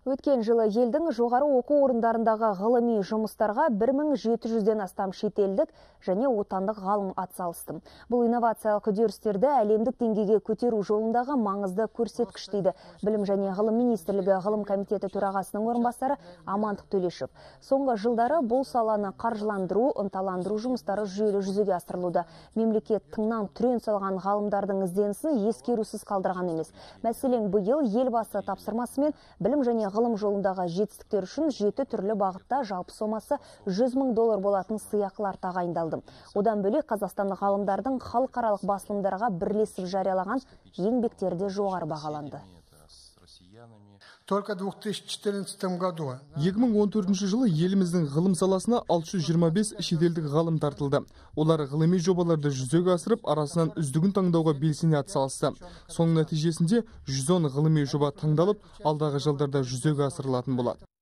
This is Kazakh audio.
Өткен жылы елдің жоғары оқу орындарындағы ғылыми жұмыстарға 1700-ден астам шетелдік және отандық ғалым атсалысты. Бұл инновациялық үдерістерді әлемдік деңгейге көтеру жолындағы маңызды көрсеткіш дейді Білім және ғылым министрлігі ғылым комитеті төрағасының орынбасары Амандық Төлешов. Соңғы жылдары бұл саланы қаржыландыру, ынталандыру жұмыстары жүйелі жүзеге асырылуда. Мемлекет тыңнан түрен салған ғалымдардың ізденісін ескерусіз қалдырған емес. Мәселен, биыл елбасы тапсырмасымен білім және ғылым жолындағы жетістіктер үшін 7 түрлі бағытта жалпы сомасы $100 000 болатын сыйақылар тағайындалды. Одан бөлек қазақстандық ғалымдардың халықаралық басылымдарға бірлесіп жариялаған еңбектері де жоғары бағаланды. Только в 2014 году. 2014 жылы еліміздің ғылым саласына 625 шетелдік ғалым тартылды. Олар ғылыми жобаларды жүзеге асырып, арасынан үздігін таңдауға белсене атсалысты. Соның нәтижесінде 110 ғылыми жоба таңдалып, алдағы жылдарда жүзеге асырылатын болады.